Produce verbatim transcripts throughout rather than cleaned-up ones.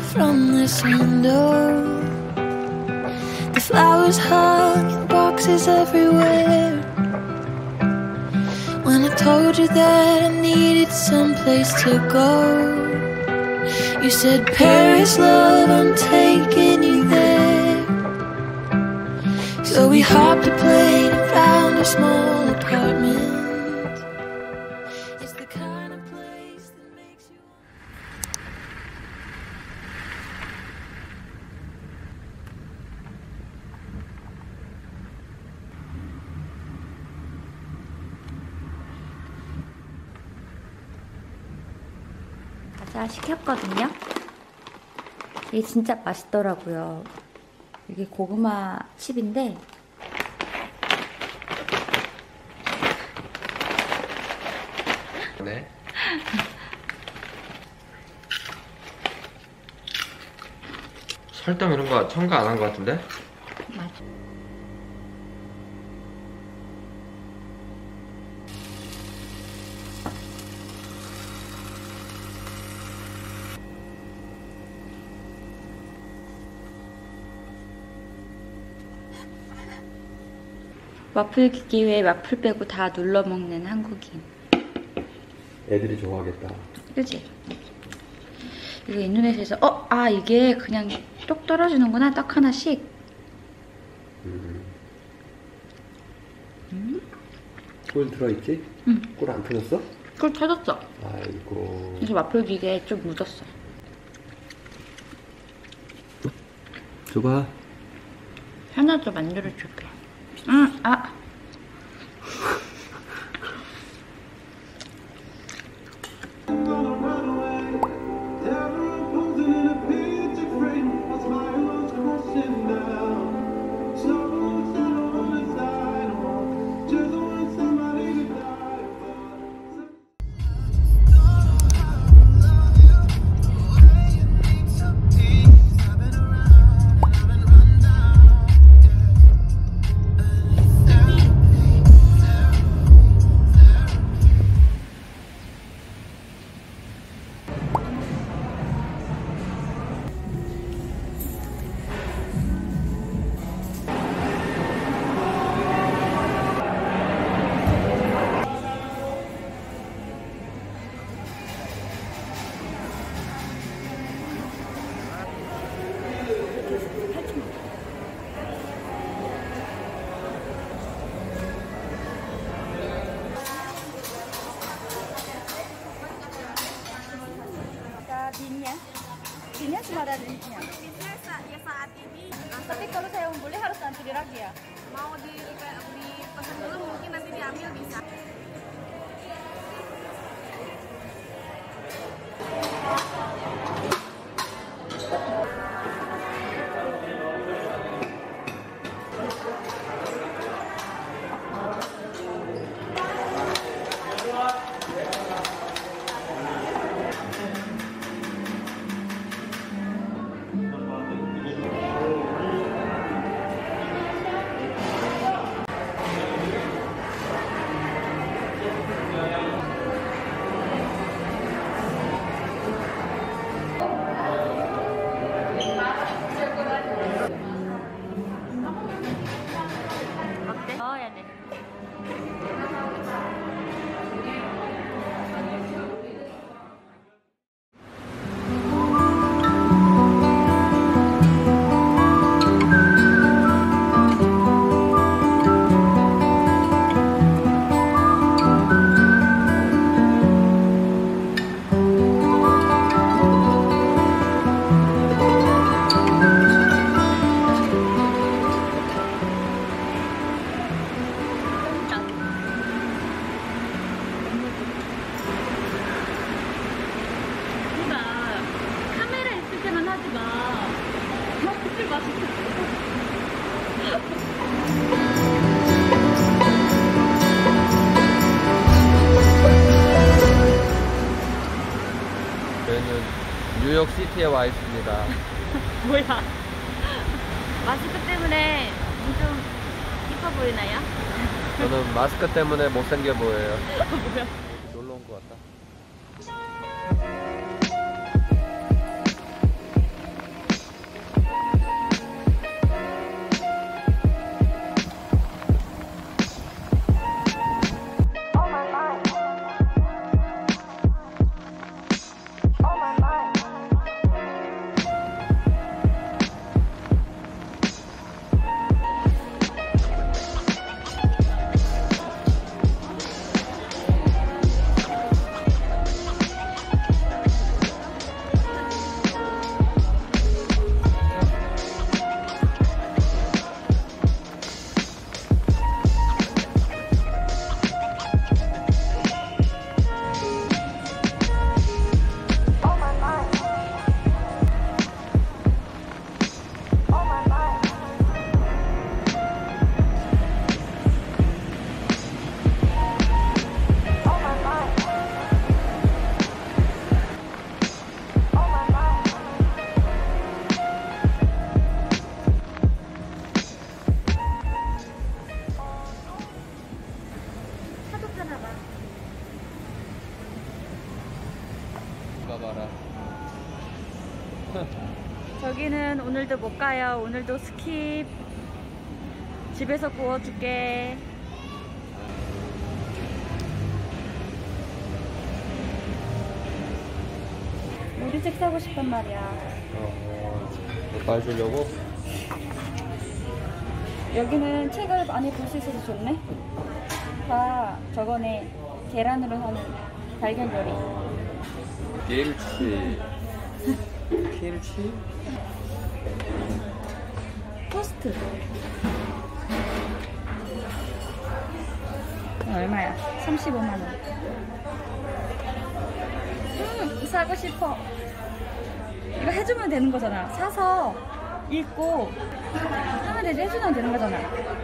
from this window. The flowers hung in boxes everywhere. When I told you that I needed someplace to go, you said, Paris, love, I'm taking you there. So we hopped a plane and found a small apartment. It's the kind of place that makes you 과자 시켰거든요. 이게 진짜 맛있더라고요. 이게 고구마 칩인데 네. 설탕 이런 거 첨가 안 한 거 같은데? 맞아. 와플 기기에 와플 빼고 다 눌러 먹는 한국인. 애들이 좋아하겠다. 그치? 이거 인도네시아에서 어? 아 이게 그냥 똑 떨어지는구나. 떡 하나씩. 음. 음? 꿀 들어있지? 응. 꿀 안 터졌어? 꿀 터졌어. 아이고. 그래서 와플 기계에 좀 묻었어. 줘봐. 하나 더 만들어줄게. 응, 아. Binnya, binnya cuma ada di sini. Bisnya ya saat ini. Tapi kalau saya mau beli harus nanti di Ragi ya. Mau di dipesan dulu mungkin nanti diambil bisa. 저희는 뉴욕시티에 와 있습니다. 뭐야? 마스크 때문에 좀 이뻐 보이나요? 저는 마스크 때문에 못생겨 보여요. 뭐야? 놀러 온 것 같다. 저기는 오늘도 못 가요. 오늘도 스킵. 집에서 구워줄게. 우리 책 사고 싶단 말이야. 어, 오빠 해주려고? 여기는 책을 많이 볼 수 있어서 좋네. 다 저거네. 계란으로 하는 달걀 요리. 김치. 김치? 토스트. 얼마야? 삼십오만 원. 음, 사고 싶어. 이거 해주면 되는 거잖아. 사서 읽고 하면 되지. 해주면 되는 거잖아.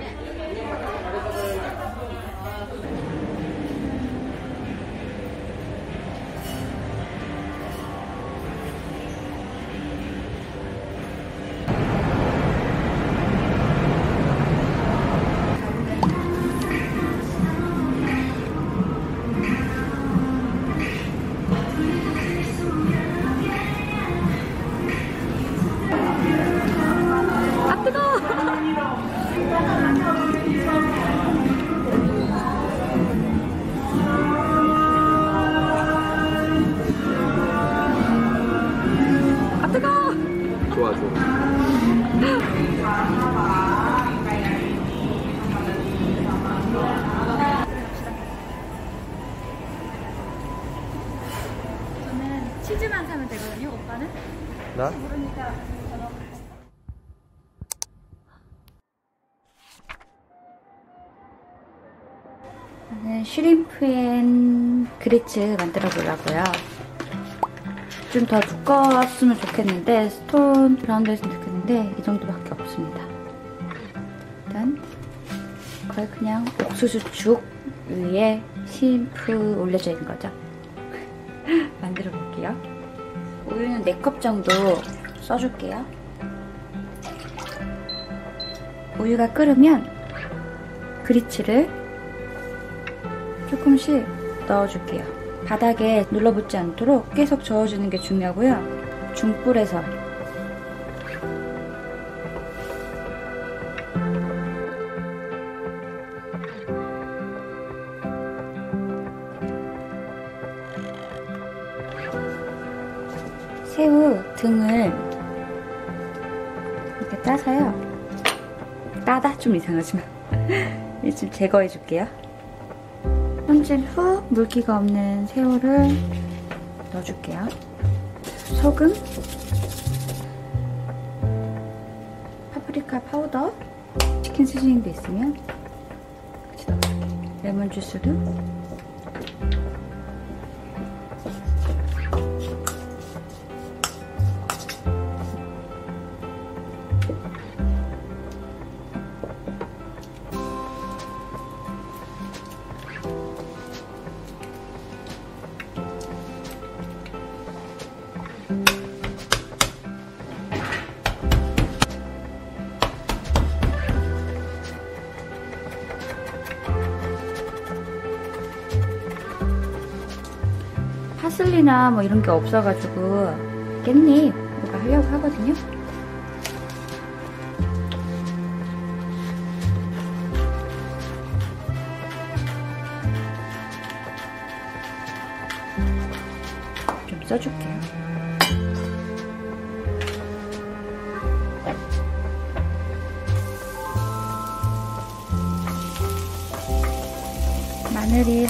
좋아, 좋아. 저는 치즈만 사면 되거든요. 오빠는? 나? 모르니까 저는 저는 슈림프 앤 그리츠 만들어 보려고요. 좀 더 두꺼웠으면 좋겠는데 스톤 브라운도 했으면 좋겠는데 이 정도밖에 없습니다. 일단 거의 그냥 옥수수죽 위에 심프 올려져 있는 거죠. 만들어 볼게요. 우유는 네 컵 정도 써줄게요. 우유가 끓으면 그리츠를 조금씩 넣어줄게요. 바닥에 눌러붙지 않도록 계속 저어주는 게 중요하고요. 중불에서 새우 등을 이렇게 따서요. 따다 좀 이상하지만 좀 제거해 줄게요. 손질 후 물기가 없는 새우를 넣어줄게요. 소금, 파프리카 파우더, 치킨 시즈닝도 있으면 같이 넣어줄게요. 레몬 주스도 파슬리나 뭐 이런 게 없어가지고 깻잎 이거 하려고 하거든요. 좀 써줄게요. 마늘이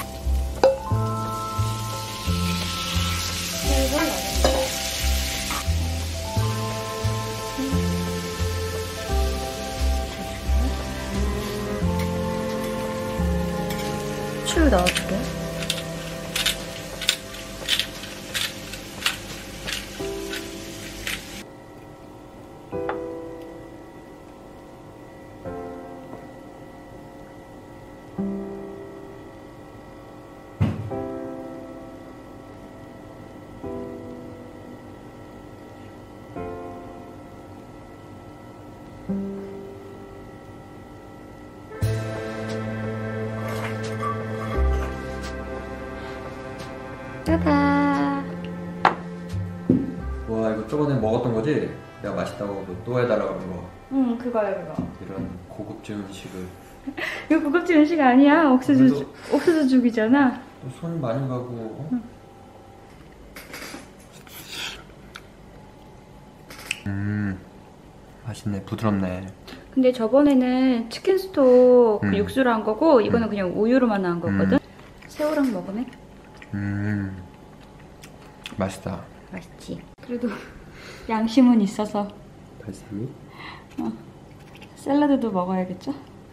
후추 넣어줄게요. 짜다. 와, 이거 저번에 먹었던 거지? 내가 맛있다고 또 해달라고 그런 거. 응, 그거야, 그거. 이런 고급진 음식을. 이거 고급진 음식 아니야. 옥수수, 그래도- 죽- 옥수수 죽이잖아. 또 손 많이 가고. 어? 응. 음, 맛있네. 부드럽네. 근데 저번에는 치킨 스톡 그 음. 육수로 한 거고 이거는 음. 그냥 우유로만 한 거거든. 새우랑 먹으면 음, 맛있다. 맛있지. 그래도 양심은 있어서 발사믹? 샐러드도 먹어야겠죠?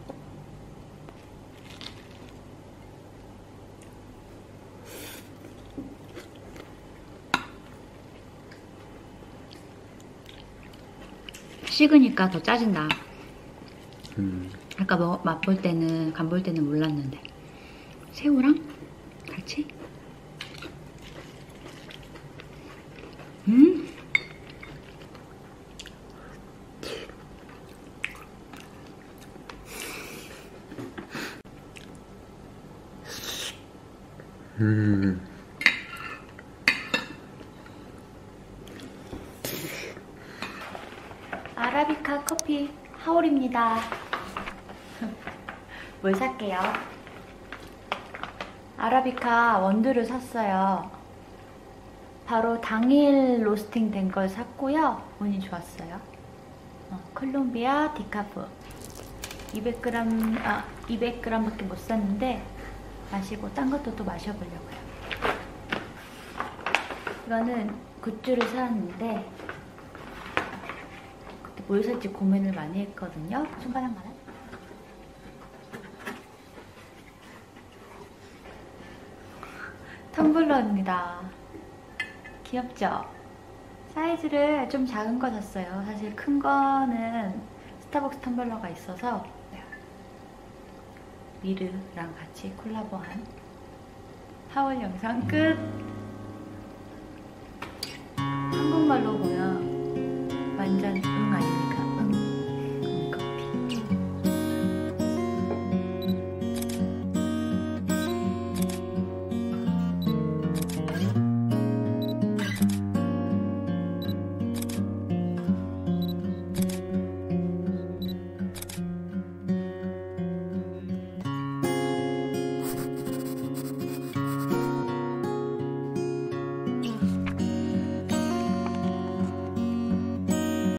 식으니까 더 짜진다. 음, 아까 뭐 맛볼 때는 간 볼 때는 몰랐는데 새우랑 같이 음 음. 아라비카 커피 하울입니다. 뭘 살게요? 아라비카 원두를 샀어요. 바로 당일 로스팅 된 걸 샀고요. 운이 좋았어요. 어, 콜롬비아 디카프 이백 그램, 아, 이백 그램밖에 못 샀는데 마시고 딴 것도 또 마셔보려고요. 이거는 굿즈를 사왔는데 그때 뭘 살지 고민을 많이 했거든요. 손바닥만한 텀블러입니다. 귀엽죠? 사이즈를 좀 작은 거 샀어요. 사실 큰 거는 스타벅스 텀블러가 있어서 미르랑 같이 콜라보한 하울 영상 끝! 한국말로 보면